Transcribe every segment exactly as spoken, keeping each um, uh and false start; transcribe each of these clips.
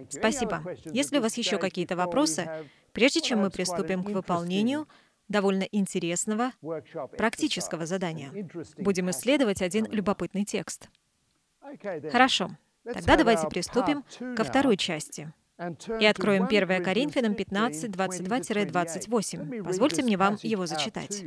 Спасибо. Если у вас еще какие-то вопросы, прежде чем мы приступим к выполнению довольно интересного практического задания, будем исследовать один любопытный текст. Хорошо. Тогда давайте приступим ко второй части. И откроем первое Коринфянам пятнадцать, двадцать два — двадцать восемь. Позвольте мне вам его зачитать.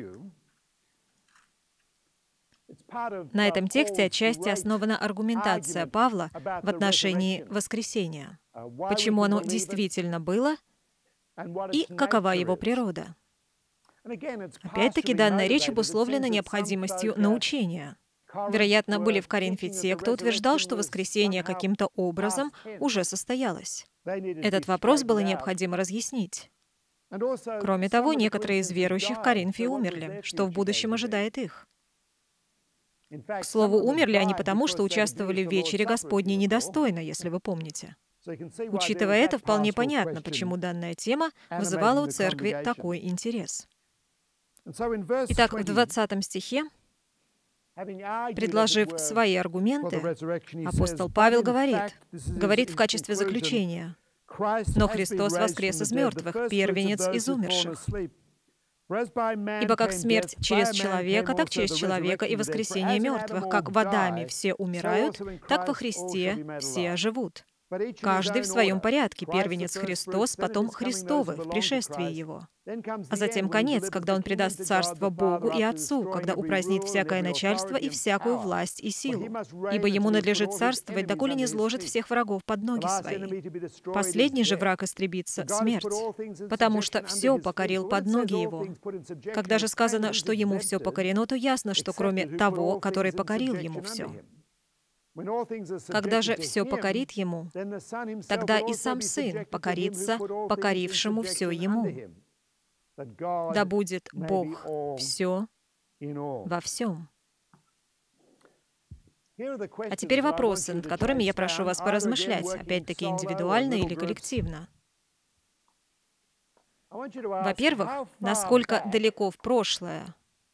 На этом тексте отчасти основана аргументация Павла в отношении воскресения. Почему оно действительно было и какова его природа. Опять-таки, данная речь обусловлена необходимостью научения. Вероятно, были в Коринфе те, кто утверждал, что воскресение каким-то образом уже состоялось. Этот вопрос было необходимо разъяснить. Кроме того, некоторые из верующих в Коринфе умерли, что в будущем ожидает их. К слову, умерли они потому, что участвовали в вечере Господней недостойно, если вы помните. Учитывая это, вполне понятно, почему данная тема вызывала у церкви такой интерес. Итак, в двадцатом стихе, предложив свои аргументы, апостол Павел говорит, говорит в качестве заключения: «Но Христос воскрес из мертвых, первенец из умерших. Ибо как смерть через человека, так через человека и воскресение мертвых, как в Адаме все умирают, так во Христе все оживут. Каждый в своем порядке, первенец Христос, потом Христовы в пришествии Его. А затем конец, когда Он предаст царство Богу и Отцу, когда упразднит всякое начальство и всякую власть и силу. Ибо Ему надлежит царствовать, доколе не сложит всех врагов под ноги Свои. Последний же враг истребится — смерть, потому что все покорил под ноги Его. Когда же сказано, что Ему все покорено, то ясно, что кроме того, который покорил Ему все. Когда же все покорит Ему, тогда и сам Сын покорится покорившему все Ему. Да будет Бог все во всем». А теперь вопросы, над которыми я прошу вас поразмышлять, опять-таки индивидуально или коллективно. Во-первых, насколько далеко в прошлое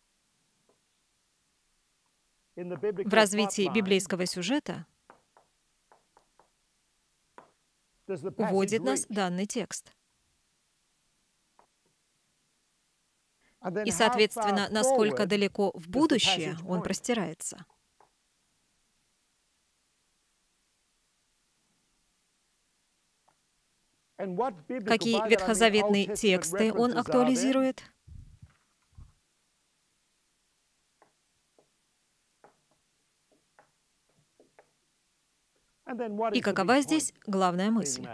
в развитии библейского сюжета уводит нас данный текст. И, соответственно, насколько далеко в будущее он простирается. Какие ветхозаветные тексты он актуализирует? И какова здесь главная мысль?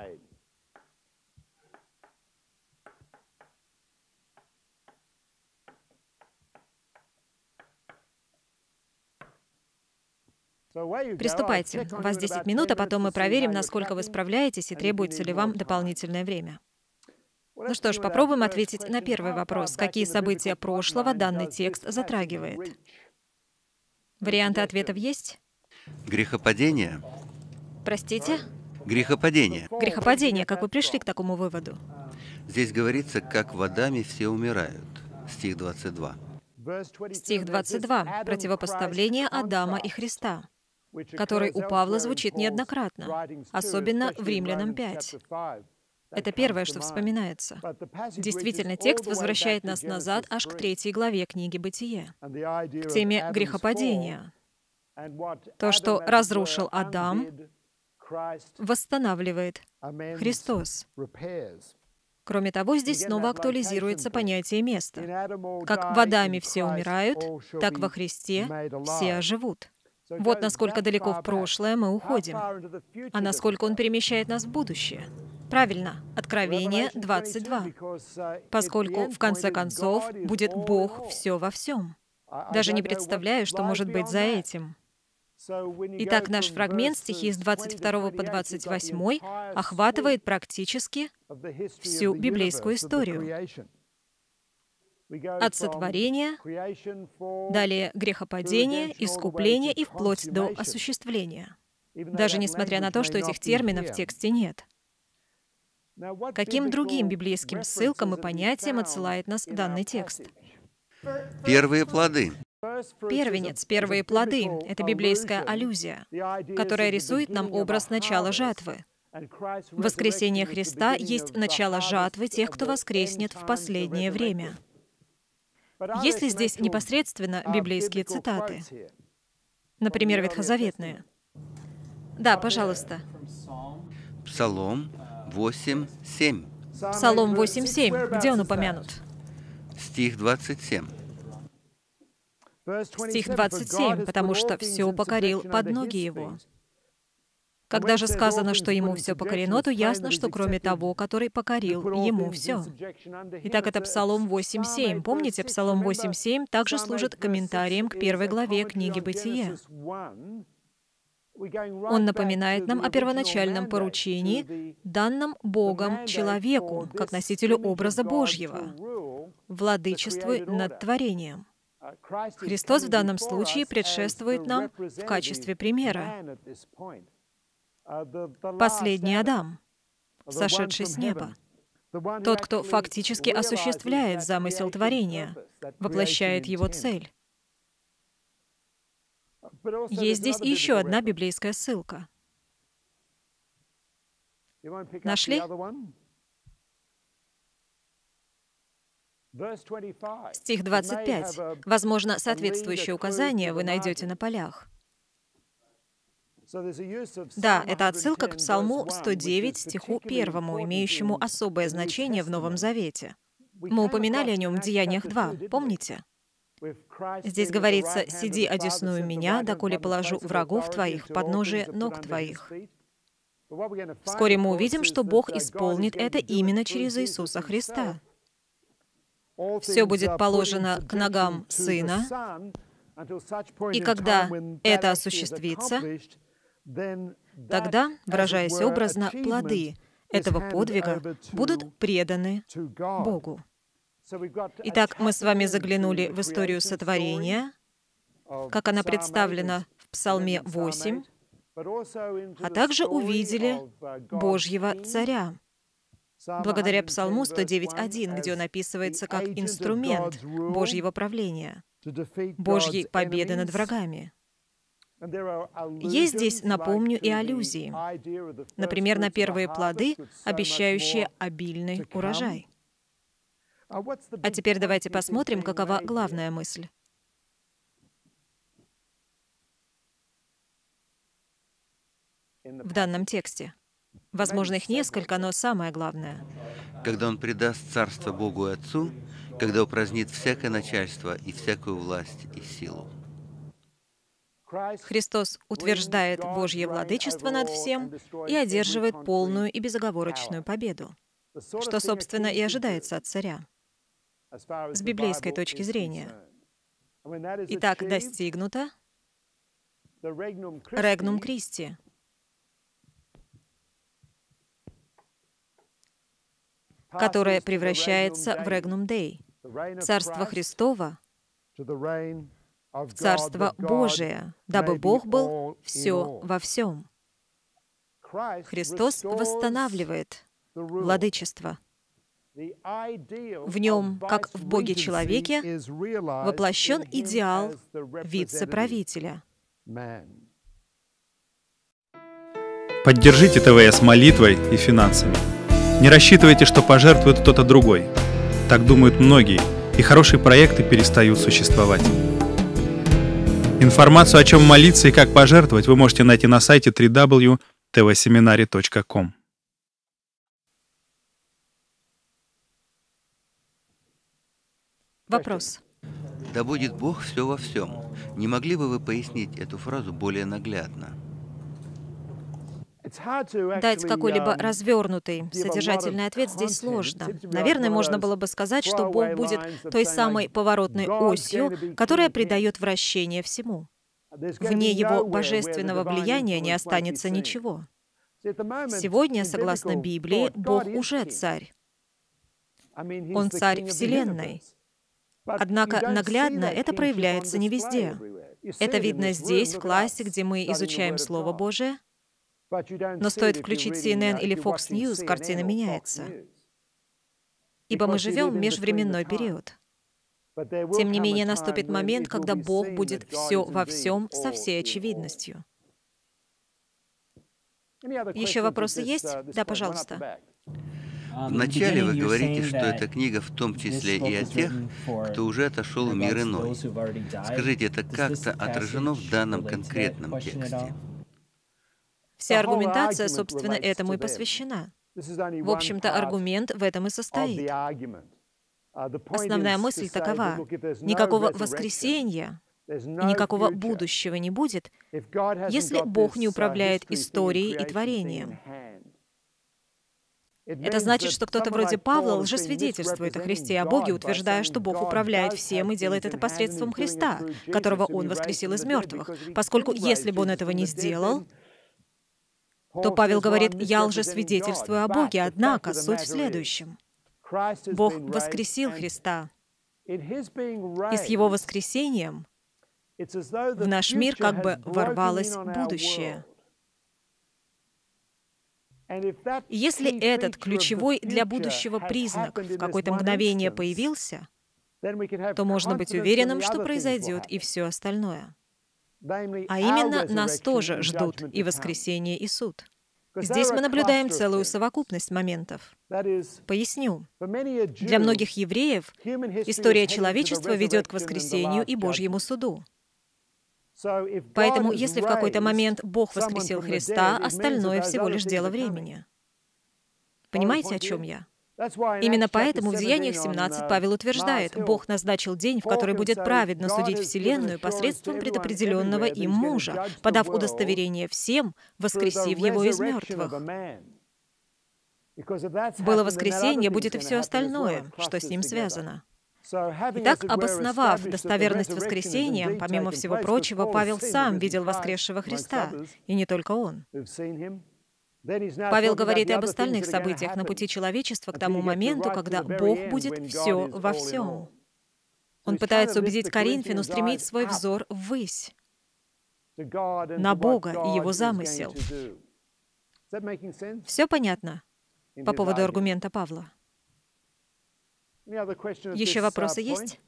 Приступайте. У вас десять минут, а потом мы проверим, насколько вы справляетесь и требуется ли вам дополнительное время. Ну что ж, попробуем ответить на первый вопрос. Какие события прошлого данный текст затрагивает? Варианты ответов есть? Грехопадение. Простите? Грехопадение. Грехопадение. Как вы пришли к такому выводу? Здесь говорится, как в Адаме все умирают. Стих двадцать два. Стих двадцать два. Противопоставление Адама и Христа, который у Павла звучит неоднократно, особенно в Римлянам пять. Это первое, что вспоминается. Действительно, текст возвращает нас назад аж к третьей главе книги «Бытие», к теме грехопадения. То, что разрушил Адам, восстанавливает Христос. Кроме того, здесь снова актуализируется понятие места. Как в Адаме все умирают, так во Христе все оживут. Вот насколько далеко в прошлое мы уходим, а насколько он перемещает нас в будущее. Правильно, Откровение двадцать два. Поскольку, в конце концов, будет Бог все во всем. Даже не представляю, что может быть за этим. Итак, наш фрагмент, стихи с двадцать второго по двадцать восьмой, охватывает практически всю библейскую историю. От сотворения, далее грехопадение, искупление и вплоть до осуществления. Даже несмотря на то, что этих терминов в тексте нет. Каким другим библейским ссылкам и понятиям отсылает нас данный текст? Первые плоды. Первенец, первые плоды — это библейская аллюзия, которая рисует нам образ начала жатвы. Воскресение Христа есть начало жатвы тех, кто воскреснет в последнее время. Есть ли здесь непосредственно библейские цитаты? Например, ветхозаветные. Да, пожалуйста. Псалом восемь семь. Псалом восемь семь. Где он упомянут? Стих двадцать семь. Стих двадцать семь, потому что все покорил под ноги его. Когда же сказано, что ему все покорено, то ясно, что кроме того, который покорил ему все. Итак, это Псалом восемь семь. Помните, Псалом восемь семь также служит комментарием к первой главе книги «Бытие». Он напоминает нам о первоначальном поручении, данном Богом человеку, как носителю образа Божьего, владычествуй над творением. Христос в данном случае предшествует нам в качестве примера. Последний Адам, сошедший с неба. Тот, кто фактически осуществляет замысел творения, воплощает его цель. Есть здесь еще одна библейская ссылка. Нашли? Стих двадцать пять. Возможно, соответствующее указание вы найдете на полях. Да, это отсылка к Псалму сто девять, стиху первому, имеющему особое значение в Новом Завете. Мы упоминали о нем в Деяниях два, помните? Здесь говорится: «Сиди одесную меня, доколе положу врагов твоих подножие ног твоих». Вскоре мы увидим, что Бог исполнит это именно через Иисуса Христа. Все будет положено к ногам Сына, и когда это осуществится, тогда, выражаясь образно, плоды этого подвига будут преданы Богу. Итак, мы с вами заглянули в историю сотворения, как она представлена в Псалме восемь, а также увидели Божьего Царя, благодаря Псалму сто девять один, где он описывается как инструмент Божьего правления, Божьей победы над врагами. Есть здесь, напомню, и аллюзии. Например, на первые плоды, обещающие обильный урожай. А теперь давайте посмотрим, какова главная мысль. В данном тексте. Возможно, их несколько, но самое главное. Когда он предаст царство Богу и Отцу, когда упразднит всякое начальство и всякую власть и силу. Христос утверждает Божье владычество над всем и одерживает полную и безоговорочную победу, что, собственно, и ожидается от царя, с библейской точки зрения. Итак, достигнуто Регнум Кристи, которое превращается в Регнум Дей, Царство Христово в Царство Божие, дабы Бог был все во всем. Христос восстанавливает владычество. В нем, как в Боге-человеке, воплощен идеал вице-правителя. Поддержите ТВС молитвой и финансами. Не рассчитывайте, что пожертвует кто-то другой. Так думают многие, и хорошие проекты перестают существовать. Информацию, о чем молиться и как пожертвовать, вы можете найти на сайте дабл ю дабл ю дабл ю точка тэ вэ семинари точка ком. Вопрос. Да будет Бог все во всем. Не могли бы вы пояснить эту фразу более наглядно? Дать какой-либо развернутый, содержательный ответ здесь сложно. Наверное, можно было бы сказать, что Бог будет той самой поворотной осью, которая придает вращение всему. Вне Его божественного влияния не останется ничего. Сегодня, согласно Библии, Бог уже царь. Он царь Вселенной. Однако наглядно это проявляется не везде. Это видно здесь, в классе, где мы изучаем Слово Божие. Но стоит включить си эн эн или Fox News, картина меняется. Ибо мы живем в межвременной период. Тем не менее, наступит момент, когда Бог будет все во всем со всей очевидностью. Еще вопросы есть? Да, пожалуйста. Вначале вы говорите, что эта книга в том числе и о тех, кто уже отошел в мир иной. Скажите, это как-то отражено в данном конкретном тексте? Вся аргументация, собственно, этому и посвящена. В общем-то, аргумент в этом и состоит. Основная мысль такова: никакого воскресения и никакого будущего не будет, если Бог не управляет историей и творением. Это значит, что кто-то вроде Павла лжесвидетельствует о Христе и о Боге, утверждая, что Бог управляет всем и делает это посредством Христа, которого Он воскресил из мертвых. Поскольку если бы Он этого не сделал, то Павел говорит: «Я лжесвидетельствую о Боге, однако суть в следующем. Бог воскресил Христа, и с Его воскресением в наш мир как бы ворвалось будущее». И если этот ключевой для будущего признак в какое-то мгновение появился, то можно быть уверенным, что произойдет и все остальное. А именно, нас тоже ждут и воскресение, и суд. Здесь мы наблюдаем целую совокупность моментов. Поясню. Для многих евреев история человечества ведет к воскресению и Божьему суду. Поэтому, если в какой-то момент Бог воскресил Христа, остальное всего лишь дело времени. Понимаете, о чем я? Именно поэтому в Деяниях семнадцать Павел утверждает: Бог назначил день, в который будет праведно судить Вселенную посредством предопределенного им мужа, подав удостоверение всем, воскресив его из мертвых. Было воскресенье, будет и все остальное, что с ним связано. Итак, обосновав достоверность воскресения, помимо всего прочего, Павел сам видел воскресшего Христа, и не только он. Павел говорит и об остальных событиях на пути человечества к тому моменту, когда Бог будет все во всем. Он пытается убедить Коринфян устремить свой взор ввысь, на Бога и Его замысел. Все понятно по поводу аргумента Павла? Еще вопросы есть?